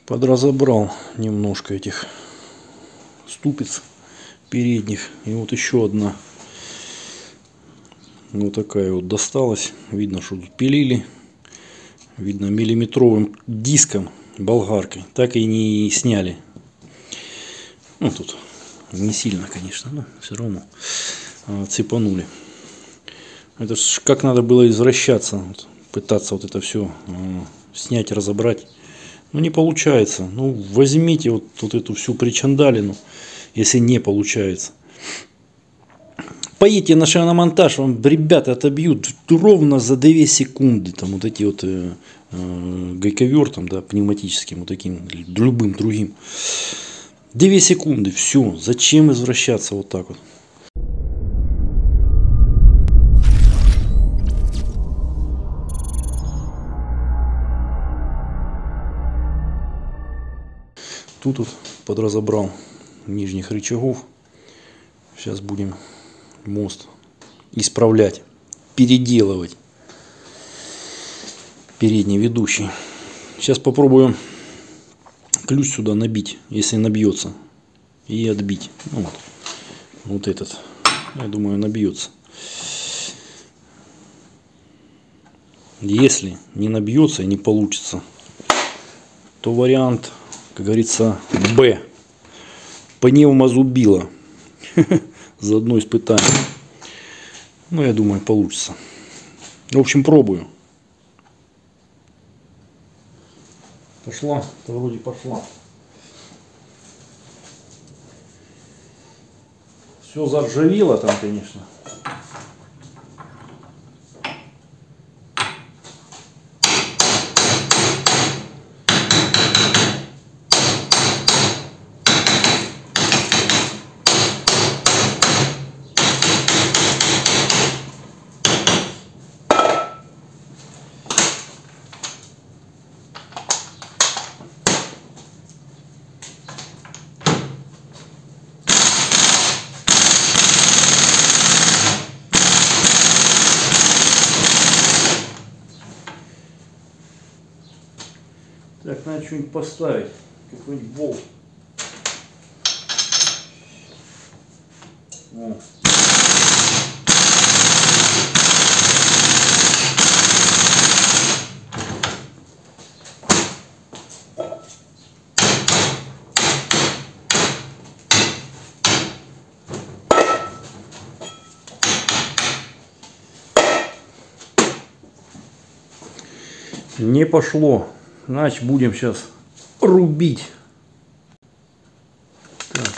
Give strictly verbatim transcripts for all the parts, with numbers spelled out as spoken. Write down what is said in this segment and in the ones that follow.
Подразобрал немножко этих ступиц передних. И вот еще одна вот такая вот досталась. Видно, что тут пилили. Видно, миллиметровым диском, болгаркой. Так и не сняли. Ну тут не сильно, конечно, но все равно цепанули. Это ж как надо было извращаться, вот, пытаться вот это все э, снять, разобрать. Ну не получается. Ну возьмите вот, вот эту всю причандалину, если не получается. Поедете на шиномонтаж, вам ребята отобьют ровно за две секунды. Там вот эти вот э, э, гайковертом, да, пневматическим, вот таким, любым другим. две секунды, все. Зачем извращаться вот так вот? Тут вот подразобрал нижних рычагов. Сейчас будем мост исправлять, переделывать. Передний ведущий. Сейчас попробую ключ сюда набить, если набьется, и отбить. Ну, вот. Вот этот, я думаю, набьется. Если не набьется и не получится, то вариант, как говорится, Б. Пневмозубило. Заодно испытаем. Ну, я думаю, получится. В общем, пробую. Пошла, то вроде пошла. Все заржавело там, конечно. Так, надо что-нибудь поставить. Какой-нибудь болт. О. Не пошло. Значит, будем сейчас рубить. Так.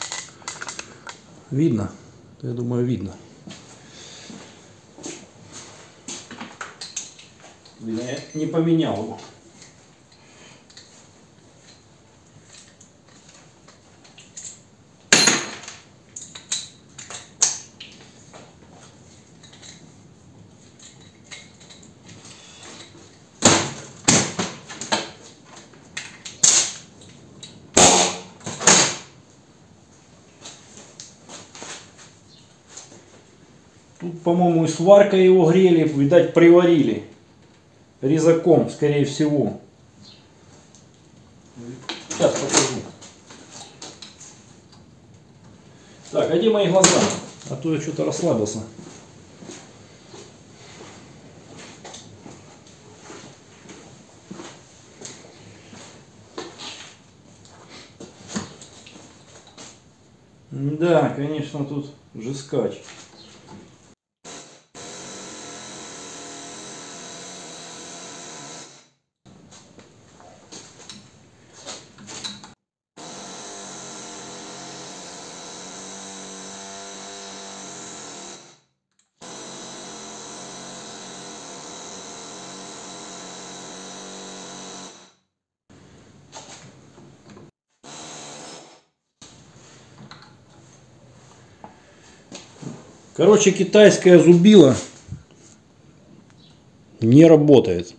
Видно? Я думаю, видно. Видно, я не поменял его. Тут, по-моему, и сваркой его грели, видать, приварили. Резаком, скорее всего. Сейчас покажу. Так, а где мои глаза? А то я что-то расслабился. Да, конечно, тут жескач. Короче, китайская зубила не работает.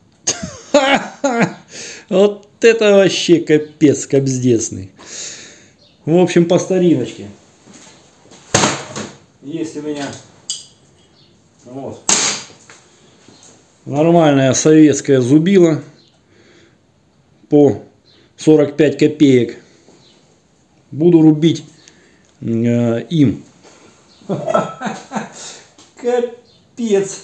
Вот это вообще капец капздесный. В общем, по стариночке. Есть у меня вот нормальная советская зубила по сорок пять копеек. Буду рубить э, им. Капец.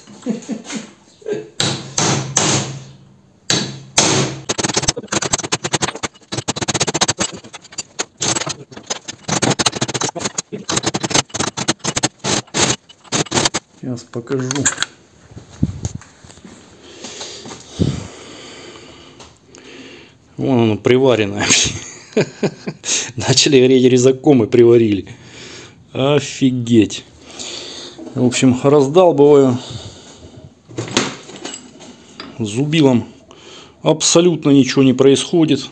Сейчас покажу. Вон оно приваренное. Начали греть резаком и приварили. Офигеть. В общем, раздалбываю зубилом. Абсолютно ничего не происходит.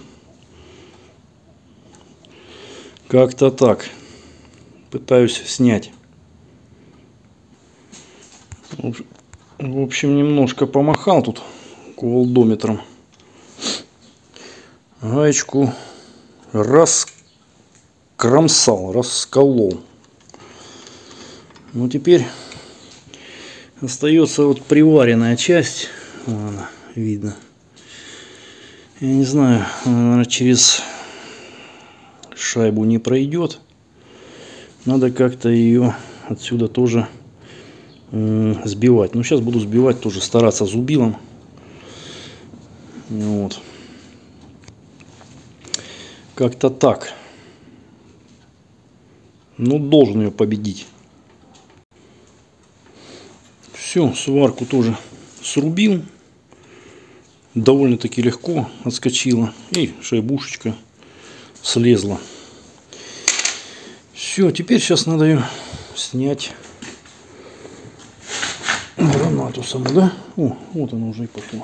Как-то так. Пытаюсь снять. В общем, немножко помахал тут кувалдометром. Гаечку раскромсал, расколол. Ну, теперь остается вот приваренная часть. Вон она, видно. Я не знаю, она, наверное, через шайбу не пройдет. Надо как-то ее отсюда тоже э, сбивать. Ну, сейчас буду сбивать тоже, стараться зубилом. Вот. Как-то так. Ну, должен ее победить. Все, сварку тоже срубил. Довольно-таки легко отскочила. И шайбушечка слезла. Все, теперь сейчас надо ее снять. Гранату саму, да? О, вот она уже и пошла.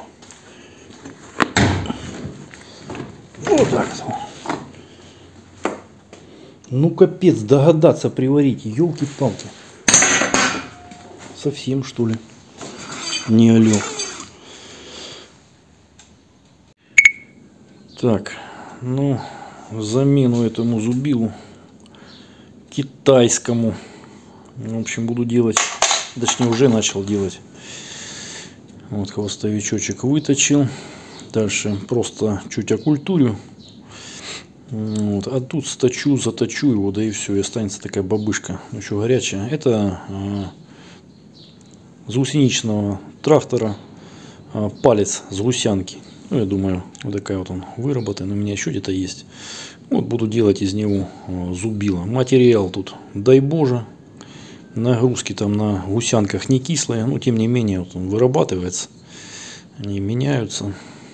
Вот так вот. Ну, капец, догадаться приварить. Ёлки-палки. Совсем, что ли? Не алё. Так, ну, замену этому зубилу китайскому. В общем, буду делать, точнее, уже начал делать. Вот хвостовичочек выточил. Дальше просто чуть окультурю. Вот. А тут сточу, заточу его, да и все, и останется такая бабышка, еще горячая. Это э, с гусеничного трактора э, палец с гусянки. Ну, я думаю, вот такая вот он выработан. У меня еще где-то есть. Вот буду делать из него э, зубило. Материал тут, дай боже. Нагрузки там на гусянках не кислые, но тем не менее вот он вырабатывается. Они меняются.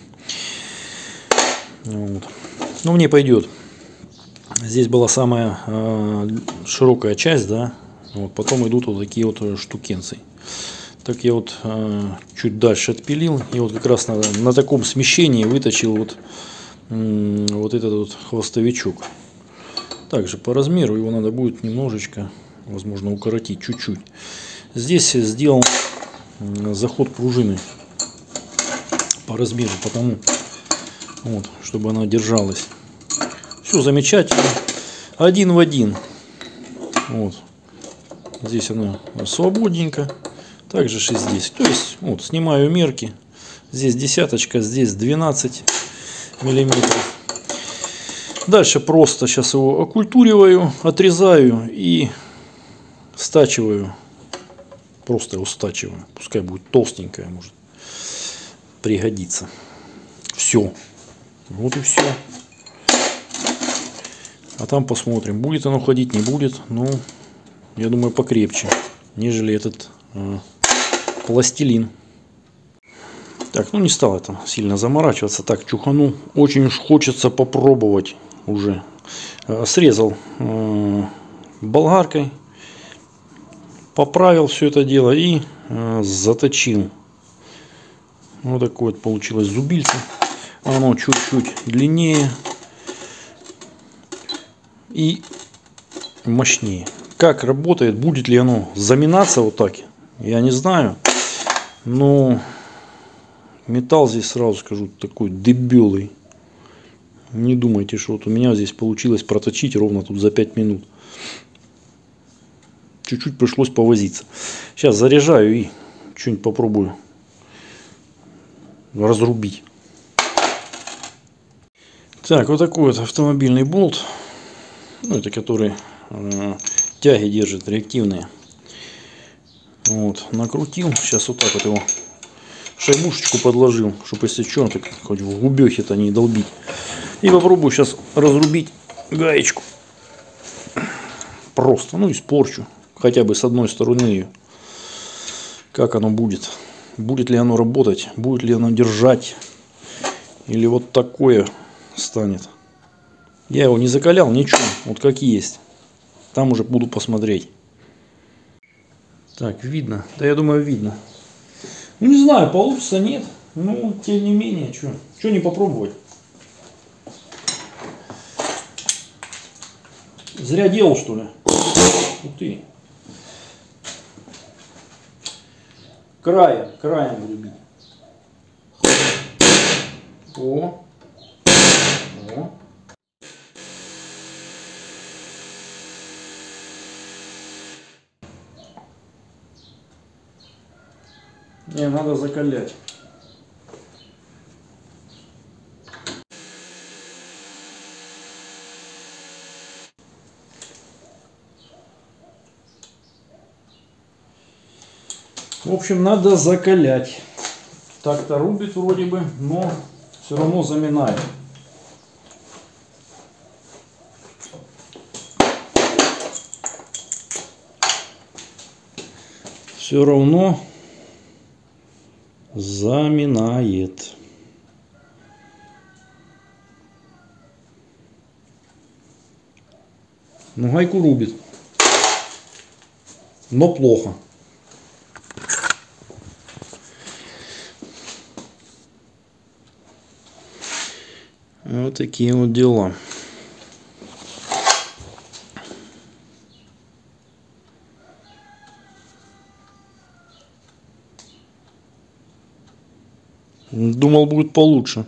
Вот. Ну, мне пойдет. Здесь была самая э, широкая часть, да. Вот, потом идут вот такие вот штукенцы. Так я вот э, чуть дальше отпилил. И вот как раз на, на таком смещении выточил вот, э, вот этот вот хвостовичок. Также по размеру его надо будет немножечко, возможно, укоротить чуть-чуть. Здесь сделал э, заход пружины по размеру, потому вот, чтобы она держалась. Все замечательно. Один в один. Вот. Здесь она свободненько. Также и здесь. То есть, вот, снимаю мерки. Здесь десяточка, здесь двенадцать миллиметров. Дальше просто сейчас его окультуриваю, отрезаю и стачиваю. Просто его стачиваю. Пускай будет толстенькая, может пригодится. Все. Вот и все. А там посмотрим, будет оно ходить, не будет. Ну, я думаю, покрепче, нежели этот э, пластилин. Так, ну не стал это сильно заморачиваться. Так, чухану. Очень уж хочется попробовать уже. Э, срезал э, болгаркой. Поправил все это дело и э, заточил. Вот такое вот получилось зубильце. Оно чуть-чуть длиннее и мощнее. Как работает, будет ли оно заминаться вот так, я не знаю. Но металл здесь, сразу скажу, такой дебелый. Не думайте, что вот у меня здесь получилось проточить ровно тут за пять минут. Чуть-чуть пришлось повозиться. Сейчас заряжаю и что-нибудь попробую разрубить. Так, вот такой вот автомобильный болт. Ну, это который э, тяги держит реактивные. Вот, накрутил. Сейчас вот так вот его шайбушечку подложил, чтобы если что, так хоть в губехе-то не долбить. И попробую сейчас разрубить гаечку. Просто, ну, испорчу. Хотя бы с одной стороны ее. Как оно будет. Будет ли оно работать, будет ли оно держать. Или вот такое станет. Я его не закалял, ничего. Вот как есть. Там уже буду посмотреть. Так, видно. Да, я думаю, видно. Ну, не знаю, получится, нет. Ну, тем не менее, что? Что не попробовать? Зря делал, что ли? Ух ты. Края, краем буду бить. О. О. Не, надо закалять. В общем, надо закалять. Так-то рубит вроде бы, но все равно заминает. Все равно заминает. Ну, гайку рубит. Но плохо. Вот такие вот дела. Думал, будет получше.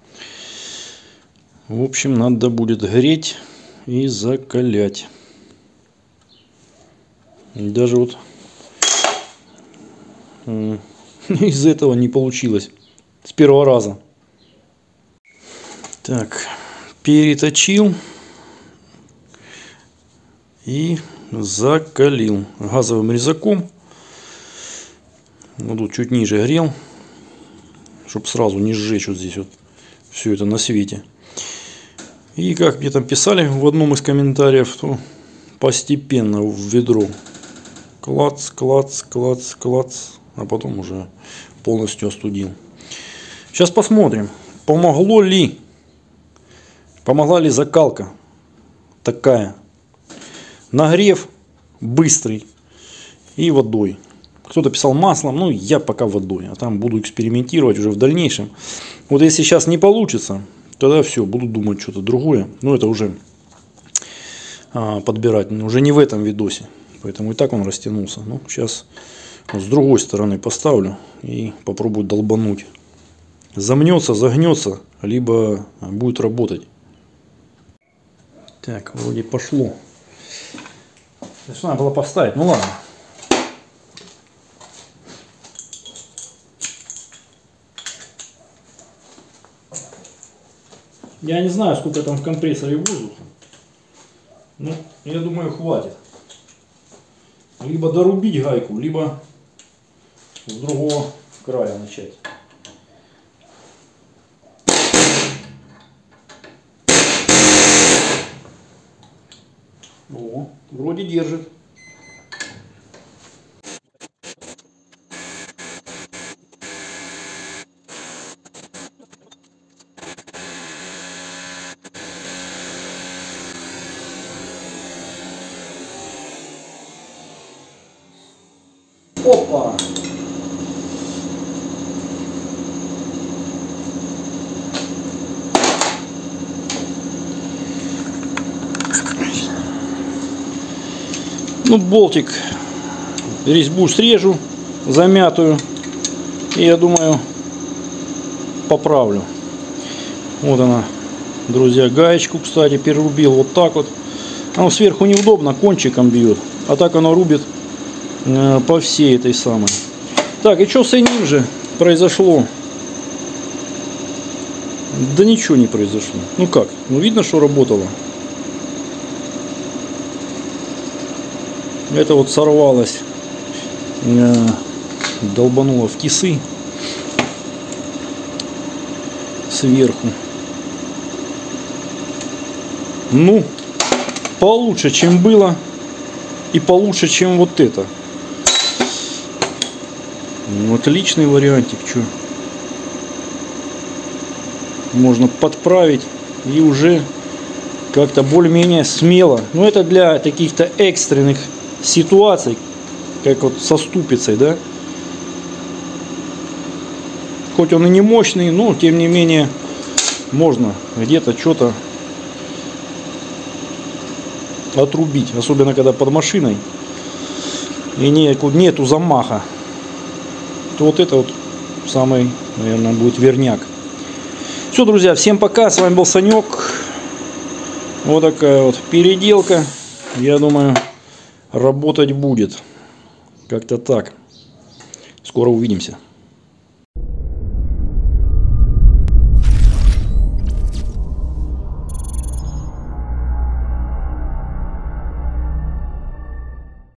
В общем, надо будет греть и закалять. Даже вот из этого не получилось. С первого раза. Так, переточил и закалил газовым резаком. Вот тут чуть ниже грел, чтобы сразу не сжечь вот здесь вот все это на свете. И как мне там писали в одном из комментариев, то постепенно в ведро. Клац, клац, клац, клац. А потом уже полностью остудил. Сейчас посмотрим, помогло ли. Помогла ли закалка такая? Нагрев быстрый и водой. Кто-то писал маслом, ну я пока водой, а там буду экспериментировать уже в дальнейшем. Вот если сейчас не получится, тогда все, буду думать что-то другое. Но это уже а, подбирать, уже не в этом видосе. Поэтому и так он растянулся. Ну, сейчас вот с другой стороны поставлю и попробую долбануть. Замнется, загнется, либо будет работать. Так, вроде пошло. Здесь надо было поставить, ну ладно. Я не знаю, сколько там в компрессоре воздуха. Ну, я думаю, хватит. Либо дорубить гайку, либо с другого края начать. О, вроде держит. Опа! Ну, болтик, резьбу срежу замятую и, я думаю, поправлю. Вот она, друзья, гаечку, кстати, перерубил вот так вот. Оно сверху неудобно, кончиком бьет, а так оно рубит э, по всей этой самой. Так, и что с ним же произошло? Да ничего не произошло. Ну как? Ну видно, что работало. Это вот сорвалось, долбануло в кисы сверху. Ну, получше, чем было, и получше, чем вот это. Ну, отличный вариантик, что? Можно подправить и уже как-то более-менее смело. Но это для каких-то экстренных ситуаций, как вот со ступицей, да. Хоть он и не мощный, но тем не менее можно где-то что-то отрубить, особенно когда под машиной и нету, нету замаха, то вот это вот самый, наверное, будет верняк. Все, друзья, всем пока, с вами был Санек. Вот такая вот переделка, я думаю, работать будет как-то так. Скоро увидимся.